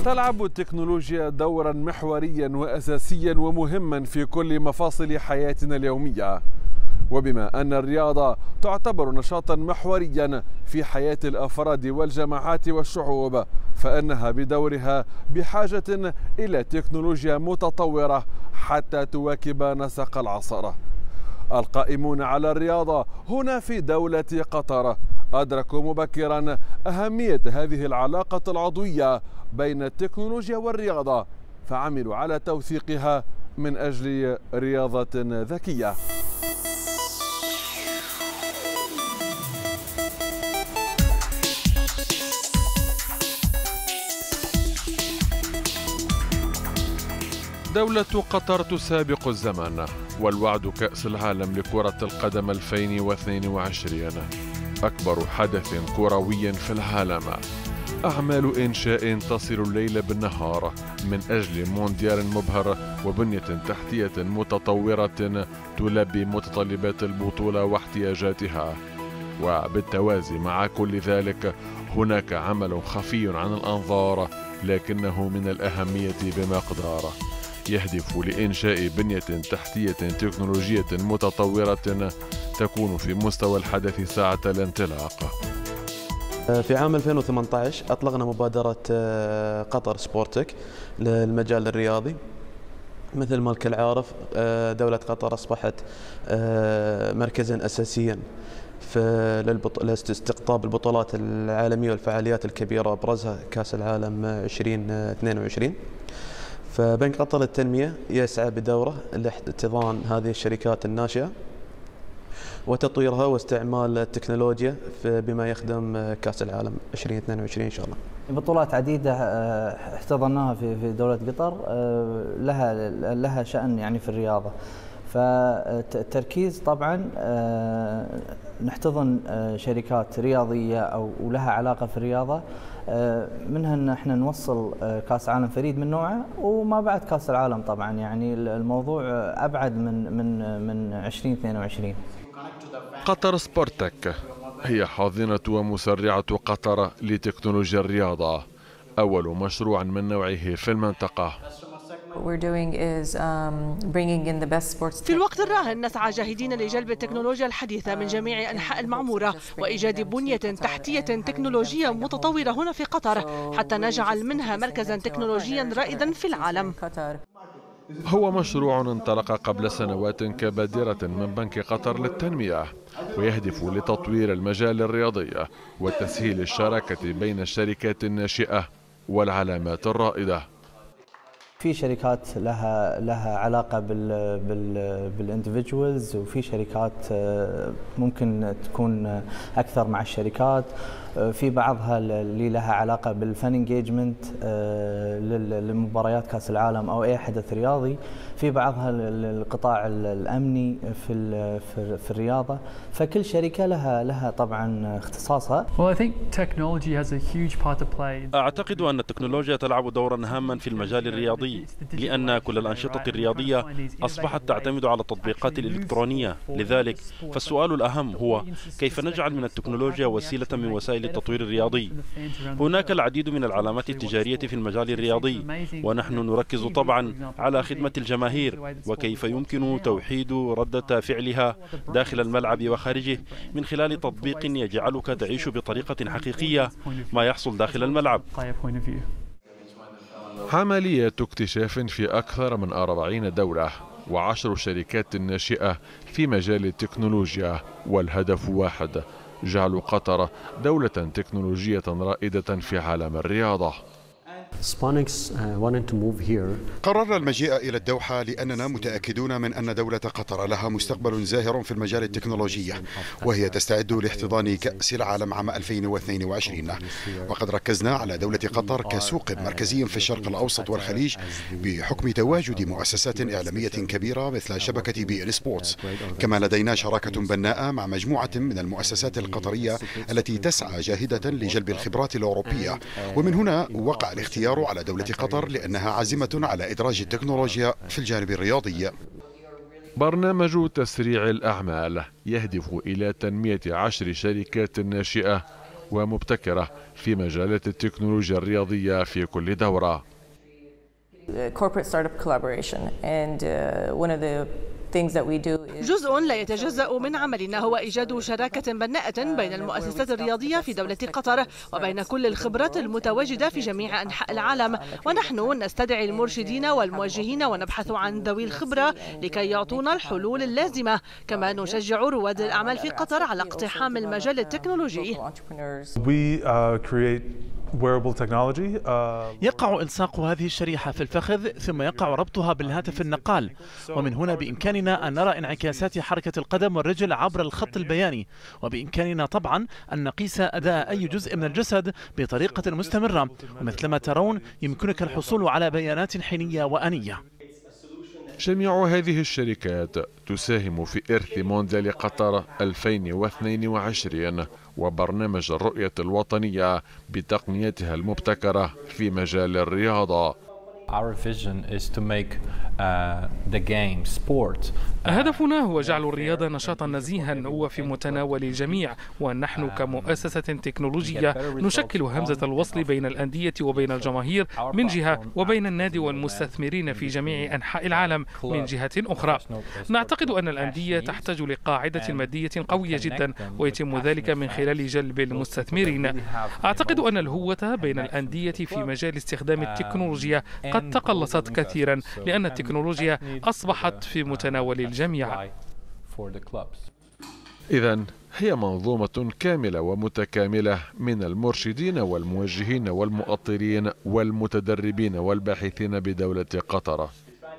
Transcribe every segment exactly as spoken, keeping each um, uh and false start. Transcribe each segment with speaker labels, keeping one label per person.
Speaker 1: تلعب التكنولوجيا دورا محوريا وأساسيا ومهما في كل مفاصل حياتنا اليومية، وبما أن الرياضة تعتبر نشاطا محوريا في حياة الأفراد والجماعات والشعوب، فإنها بدورها بحاجة إلى تكنولوجيا متطورة حتى تواكب نسق العصر. القائمون على الرياضة هنا في دولة قطر أدركوا مبكرا أهمية هذه العلاقة العضوية بين التكنولوجيا والرياضة، فعملوا على توثيقها من أجل رياضة ذكية. دولة قطر تسابق الزمن، والوعد كأس العالم لكرة القدم ألفين واثنين وعشرين أكبر حدث كروي في العالم. أعمال إنشاء تصل الليل بالنهار من أجل مونديال مبهر وبنية تحتية متطورة تلبي متطلبات البطولة واحتياجاتها. وبالتوازي مع كل ذلك هناك عمل خفي عن الأنظار لكنه من الأهمية بمقدار، يهدف لإنشاء بنية تحتية تكنولوجية متطورة تكون في مستوى الحدث ساعة الانطلاق.
Speaker 2: في عام ألفين وثمانية عشر أطلقنا مبادرة قطر سبورتك للمجال الرياضي. مثل ما الكل عارف دولة قطر أصبحت مركزا أساسيا في لاستقطاب البطولات العالمية والفعاليات الكبيرة، أبرزها كأس العالم ألفين واثنين وعشرين. فبنك قطر للتنمية يسعى بدوره لاحتضان هذه الشركات الناشئة وتطويرها واستعمال التكنولوجيا بما يخدم كأس العالم ألفين واثنين وعشرين إن شاء الله.
Speaker 3: بطولات عديدة احتضناها في في دولة قطر لها لها شأن يعني في الرياضة. فالتركيز طبعا نحتضن شركات رياضية أو لها علاقة في الرياضة، منها ان احنا نوصل كاس عالم فريد من نوعه وما بعد كاس العالم. طبعا يعني الموضوع ابعد من من من ألفين واثنين وعشرين.
Speaker 1: قطر سبورتك هي حاضنة ومسرعة قطر لتكنولوجيا الرياضة، أول مشروع من نوعه في المنطقة.
Speaker 4: في الوقت الراهن نسعى جاهدين لجلب التكنولوجيا الحديثة من جميع أنحاء المعمورة وإيجاد بنية تحتية تكنولوجية متطورة هنا في قطر حتى نجعل منها مركزا تكنولوجيا رائدا في العالم.
Speaker 1: هو مشروع انطلق قبل سنوات كبادرة من بنك قطر للتنمية، ويهدف لتطوير المجال الرياضي وتسهيل الشراكة بين الشركات الناشئة والعلامات الرائدة.
Speaker 3: في شركات لها لها علاقه بال بال بالاندفيدوالز، وفي شركات ممكن تكون اكثر مع الشركات، في بعضها اللي لها علاقه بالفن انجيجمنت لمباريات كاس العالم او اي حدث رياضي، في بعضها القطاع الامني في في الرياضه. فكل شركه لها لها طبعا اختصاصها.
Speaker 5: اعتقد ان التكنولوجيا تلعب دورا هاما في المجال الرياضي، لان كل الانشطه الرياضيه اصبحت تعتمد على التطبيقات الالكترونيه. لذلك فالسؤال الاهم هو كيف نجعل من التكنولوجيا وسيله من وسائل التطوير الرياضي. هناك العديد من العلامات التجاريه في المجال الرياضي، ونحن نركز طبعا على خدمه الجماهير وكيف يمكن توحيد ردة فعلها داخل الملعب وخارجه من خلال تطبيق يجعلك تعيش بطريقة حقيقية ما يحصل داخل الملعب.
Speaker 1: عملية اكتشاف في أكثر من أربعين دولة وعشر شركات ناشئة في مجال التكنولوجيا، والهدف واحد: جعل قطر دولة تكنولوجية رائدة في عالم الرياضة.
Speaker 6: قررنا المجيء إلى الدوحة لأننا متأكدون من أن دولة قطر لها مستقبل زاهر في المجال التكنولوجي، وهي تستعد لاحتضان كأس العالم عام ألفين واثنين وعشرين. وقد ركزنا على دولة قطر كسوق مركزي في الشرق الأوسط والخليج بحكم تواجد مؤسسات إعلامية كبيرة مثل شبكة بي إن سبورتس. كما لدينا شراكة بناءة مع مجموعة من المؤسسات القطرية التي تسعى جاهدة لجلب الخبرات الأوروبية، ومن هنا وقع الاختيار على دولة قطر لأنها عازمة على إدراج التكنولوجيا في الجانب الرياضي.
Speaker 1: برنامج تسريع الأعمال يهدف إلى تنمية عشر شركات ناشئة ومبتكرة في مجالات التكنولوجيا الرياضية في كل دورة.
Speaker 4: جزء لا يتجزأ من عملنا هو إيجاد شراكة بناءة بين المؤسسات الرياضية في دولة قطر وبين كل الخبرات المتواجدة في جميع أنحاء العالم، ونحن نستدعي المرشدين والموجهين ونبحث عن ذوي الخبرة لكي يعطونا الحلول اللازمة. كما نشجع رواد الأعمال في قطر على اقتحام المجال التكنولوجي.
Speaker 7: يقع إلصاق هذه الشريحة في الفخذ ثم يقع ربطها بالهاتف النقال، ومن هنا بإمكاننا أن نرى انعكاسات حركة القدم والرجل عبر الخط البياني، وبإمكاننا طبعا أن نقيس أداء أي جزء من الجسد بطريقة مستمرة، ومثلما ترون يمكنك الحصول على بيانات حينية وآنية.
Speaker 1: جميع هذه الشركات تساهم في إرث مونديال قطر ألفين واثنين وعشرين وبرنامج الرؤية الوطنية بتقنياتها المبتكرة في مجال الرياضة.
Speaker 8: هدفنا هو جعل الرياضة نشاطا نزيها وفي متناول الجميع، ونحن كمؤسسة تكنولوجية نشكل همزة الوصل بين الأندية وبين الجماهير من جهة، وبين النادي والمستثمرين في جميع أنحاء العالم من جهة أخرى. نعتقد أن الأندية تحتاج لقاعدة مادية قوية جدا، ويتم ذلك من خلال جلب المستثمرين. أعتقد أن الهوة بين الأندية في مجال استخدام التكنولوجيا قد تقلصت كثيرا، لأن التكنولوجيا أصبحت في متناول الجميع.
Speaker 1: إذن هي منظومة كاملة ومتكاملة من المرشدين والموجهين والمؤطرين والمتدربين والباحثين بدولة قطر.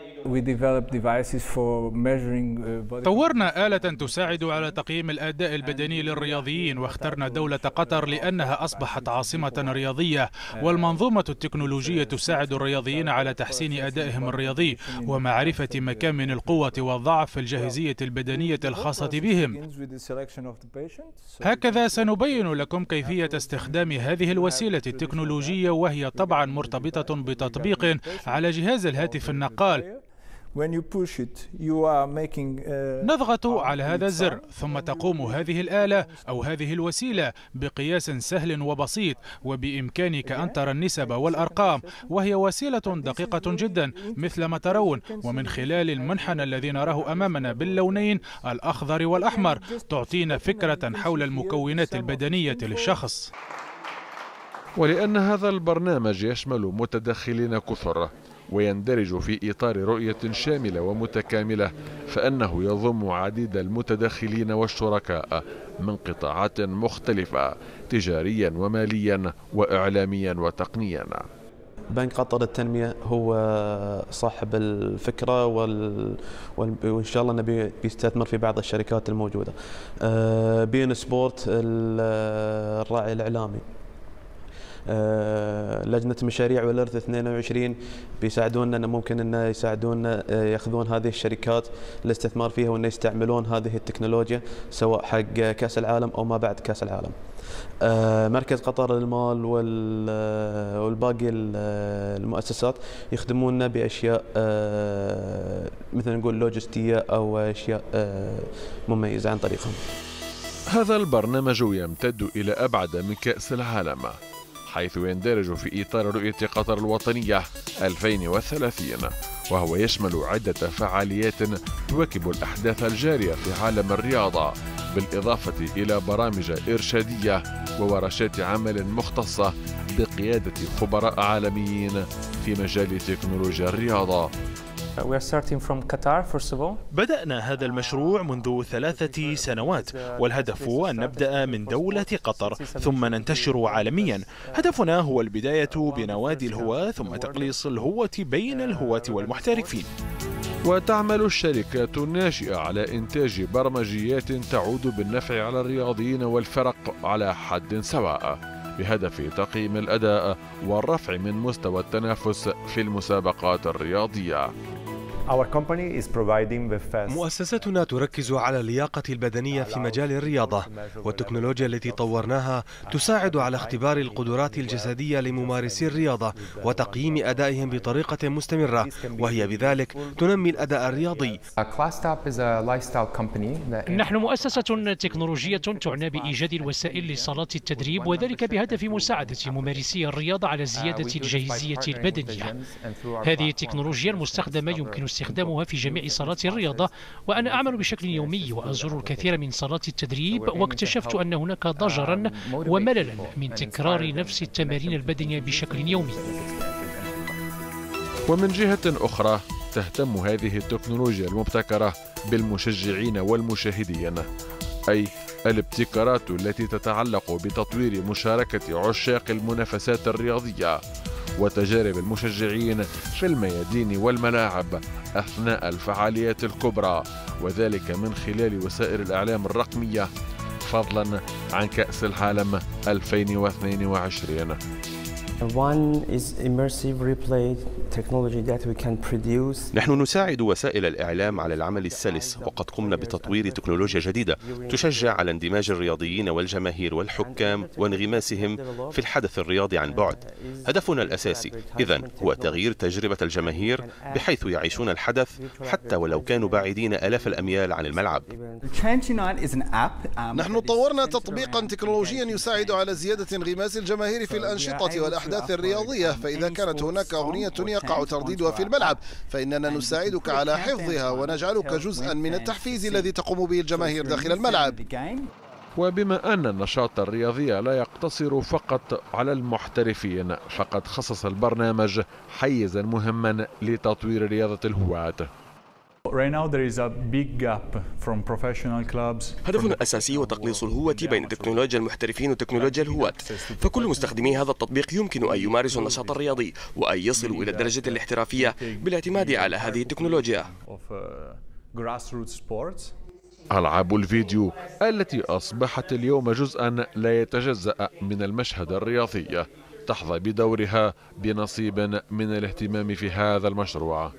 Speaker 9: طورنا آلة تساعد على تقييم الأداء البدني للرياضيين، واخترنا دولة قطر لأنها أصبحت عاصمة رياضية، والمنظومة التكنولوجية تساعد الرياضيين على تحسين أدائهم الرياضي ومعرفة مكامن القوة والضعف في الجاهزية البدنية الخاصة بهم. هكذا سنبين لكم كيفية استخدام هذه الوسيلة التكنولوجية، وهي طبعا مرتبطة بتطبيق على جهاز الهاتف النقال. نضغط على هذا الزر ثم تقوم هذه الآلة أو هذه الوسيلة بقياس سهل وبسيط، وبإمكانك أن ترى النسب والأرقام، وهي وسيلة دقيقة جدا مثل ما ترون. ومن خلال المنحنى الذي نراه أمامنا باللونين الأخضر والأحمر تعطينا فكرة حول المكونات البدنية للشخص.
Speaker 1: ولأن هذا البرنامج يشمل متدخلين كثر ويندرج في إطار رؤية شاملة ومتكاملة، فإنه يضم عديد المتدخلين والشركاء من قطاعات مختلفة تجاريا وماليا وإعلاميا وتقنيا.
Speaker 2: بنك قطر التنمية هو صاحب الفكرة وال... وإن شاء الله نبي بيستثمر في بعض الشركات الموجودة. بين سبورت الراعي الإعلامي، لجنة مشاريع والإرث اثنين وعشرين بيساعدونا أن ممكن أن يساعدونا يأخذون هذه الشركات الاستثمار فيها وأن يستعملون هذه التكنولوجيا سواء حق كأس العالم أو ما بعد كأس العالم. مركز قطر للمال والباقي المؤسسات يخدموننا بأشياء مثل نقول لوجستية أو أشياء مميزة عن طريقهم.
Speaker 1: هذا البرنامج يمتد إلى أبعد من كأس العالم، حيث يندرج في إطار رؤية قطر الوطنية ألفين وثلاثين، وهو يشمل عدة فعاليات تواكب الأحداث الجارية في عالم الرياضة، بالإضافة إلى برامج إرشادية وورشات عمل مختصة بقيادة خبراء عالميين في مجال تكنولوجيا الرياضة.
Speaker 7: بدأنا هذا المشروع منذ ثلاثة سنوات، والهدف أن نبدأ من دولة قطر ثم ننتشر عالميا. هدفنا هو البداية بنوادي الهواة ثم تقليص الهوة بين الهواة والمحترفين.
Speaker 1: وتعمل الشركات الناشئة على إنتاج برمجيات تعود بالنفع على الرياضيين والفرق على حد سواء، بهدف تقييم الأداء والرفع من مستوى التنافس في المسابقات الرياضية.
Speaker 10: مؤسستنا تركز على اللياقة البدنية في مجال الرياضة، والتكنولوجيا التي طورناها تساعد على اختبار القدرات الجسدية لممارسي الرياضة وتقييم أدائهم بطريقة مستمرة، وهي بذلك تنمي الأداء الرياضي.
Speaker 11: نحن مؤسسة تكنولوجية تعنى بإيجاد الوسائل لصالات التدريب، وذلك بهدف مساعدة ممارسي الرياضة على زيادة الجاهزية البدنية. هذه التكنولوجيا المستخدمة يمكن استخدامها في جميع صالات الرياضة، وأنا أعمل بشكل يومي وأزور الكثير من صالات التدريب، واكتشفت أن هناك ضجرا ومللا من تكرار نفس التمارين البدنية بشكل يومي.
Speaker 1: ومن جهة أخرى تهتم هذه التكنولوجيا المبتكرة بالمشجعين والمشاهدين، أي الابتكارات التي تتعلق بتطوير مشاركة عشاق المنافسات الرياضية وتجارب المشجعين في الميادين والملاعب أثناء الفعاليات الكبرى، وذلك من خلال وسائل الإعلام الرقمية، فضلا عن كأس العالم ألفين واثنين وعشرين.
Speaker 12: نحن نساعد وسائل الإعلام على العمل السلس، وقد قمنا بتطوير تكنولوجيا جديدة تشجع على اندماج الرياضيين والجماهير والحكام وانغماسهم في الحدث الرياضي عن بعد. هدفنا الأساسي إذن هو تغيير تجربة الجماهير بحيث يعيشون الحدث حتى ولو كانوا بعيدين آلاف الأميال عن الملعب.
Speaker 13: نحن طورنا تطبيقا تكنولوجيا يساعد على زيادة انغماس الجماهير في الأنشطة والأحداث الرياضية، فإذا كانت هناك أغنية يقع ترديدها في الملعب فإننا نساعدك على حفظها ونجعلك جزءا من التحفيز الذي تقوم به الجماهير داخل الملعب.
Speaker 1: وبما أن النشاط الرياضي لا يقتصر فقط على المحترفين، فقد خصص البرنامج حيزا مهما لتطوير رياضة الهواة.
Speaker 12: هدفنا الأساسي هو تقليص الهوة بين تكنولوجيا المحترفين وتكنولوجيا الهواة، فكل مستخدمي هذا التطبيق يمكن أن يمارسوا النشاط الرياضي وأن يصلوا إلى الدرجة الاحترافية بالاعتماد على هذه التكنولوجيا.
Speaker 1: ألعاب الفيديو التي أصبحت اليوم جزءا لا يتجزأ من المشهد الرياضي تحظى بدورها بنصيب من الاهتمام في هذا المشروع.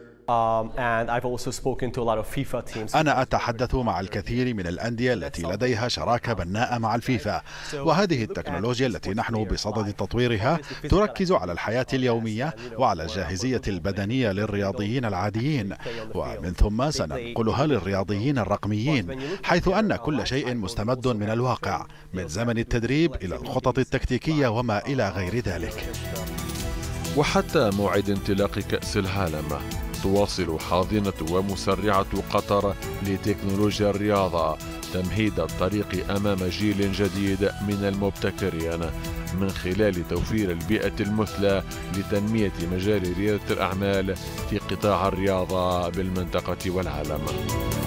Speaker 14: أنا أتحدث مع الكثير من الأندية التي لديها شراكة بناءة مع الفيفا، وهذه التكنولوجيا التي نحن بصدد تطويرها تركز على الحياة اليومية وعلى الجاهزية البدنية للرياضيين العاديين، ومن ثم سننقلها للرياضيين الرقميين، حيث أن كل شيء مستمد من الواقع، من زمن التدريب إلى الخطط التكتيكية وما إلى غير ذلك.
Speaker 1: وحتى موعد انطلاق كأس العالم تواصل حاضنة ومسرعة قطر لتكنولوجيا الرياضة تمهيد الطريق أمام جيل جديد من المبتكرين من خلال توفير البيئة المثلى لتنمية مجال ريادة الأعمال في قطاع الرياضة بالمنطقة والعالم.